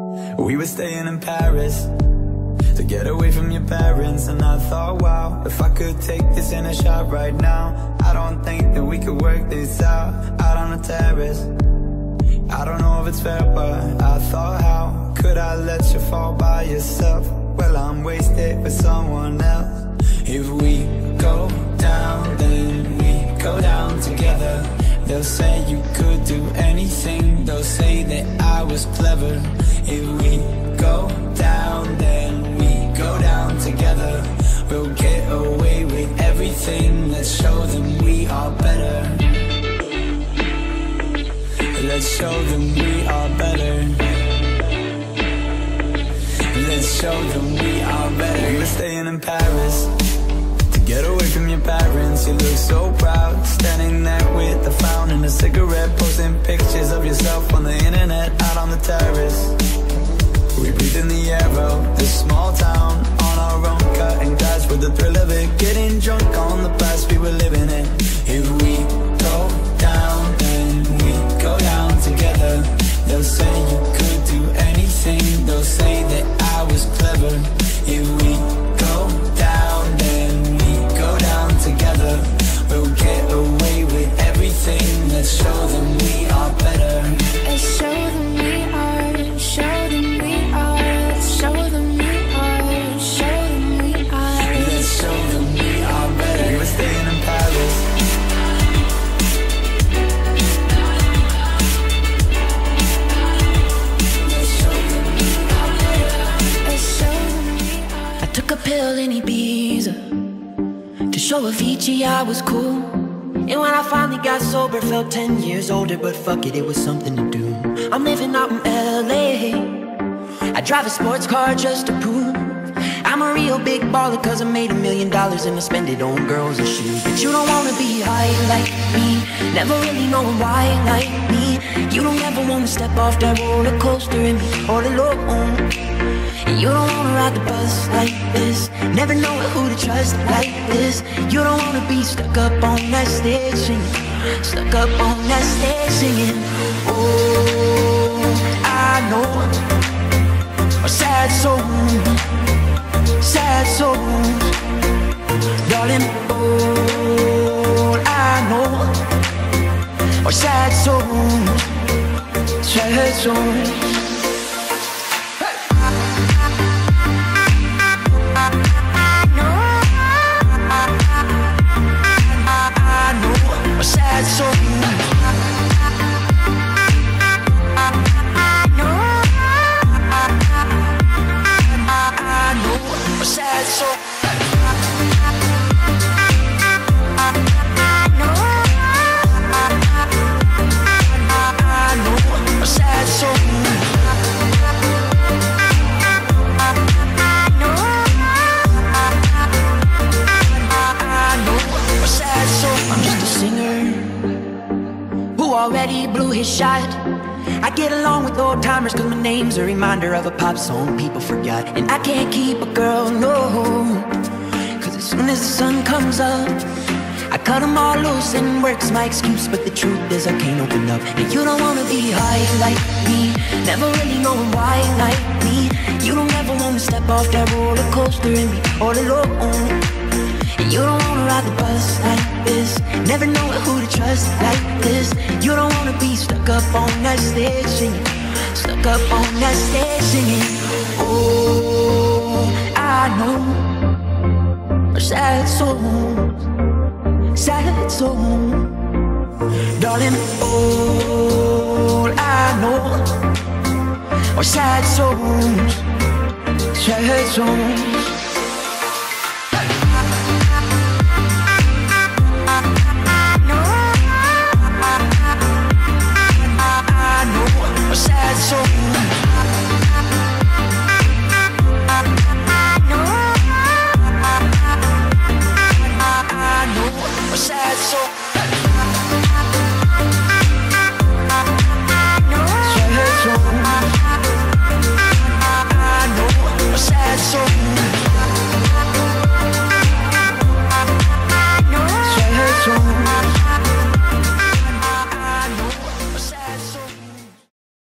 We were staying in Paris to get away from your parents, and I thought, wow, if I could take this in a shot right now, I don't think that we could work this out on the terrace. I don't know if it's fair, but I thought, how could I let you fall by yourself? Well, I'm wasted with someone else. If we go down, then we go down together. They'll say you could do anything, they'll say that I was clever. If we go down, then we go down together. We'll get away with everything, let's show them we are better. Let's show them we are better. Let's show them we are better. We were staying in Paris to get away from your parents. You look so proud, standing there with a frown and a cigarette, posting pictures of yourself on the internet, out on the terrace. We breathe in the air of this small town, on our own, cutting glass with the thrill of it, getting drunk on the past we were living in. If we go down, then we go down together. They'll say you could do anything, they'll say that I was clever. If we go down, then we go down together. We'll get away with everything, let's show them we are better. Let's show them we are, show them we are, show them we are, show them we are. Let's show them we are better. We were staying in Paris. Took a pill in Ibiza to show Avicii I was cool. And when I finally got sober, felt 10 years older. But fuck it, it was something to do. I'm living out in LA. I drive a sports car just to prove I'm a real big baller, cause I made $1 million and I spend it on girls and shoes. But you don't wanna be high like me, never really knowing why like me. You don't ever wanna step off that roller coaster and be all alone. You don't wanna ride the bus like this, never know who to trust like this. You don't wanna be stuck up on that stage singing, stuck up on that stage singing. Oh, I know a sad soul, sad souls, darling. All I know are sad souls, sad souls. Sad soul. I know a sad soul. I know a sad soul. I'm just a singer who already blew his shot. I get along with old timers cause my name's a reminder of a pop song people forgot. And I can't keep a girl, no, cause as soon as the sun comes up, I cut them all loose and work's my excuse. But the truth is I can't open up. And you don't wanna be high like me, never really knowing why like me. You don't ever wanna step off that roller coaster and be all alone. And you don't wanna ride the bus like this, never know who to trust like this. You don't wanna be stuck up on that stage singing, stuck up on that stage singing. Oh, I know a sad soul, sad soul, darling. All I know are sad souls, sad souls.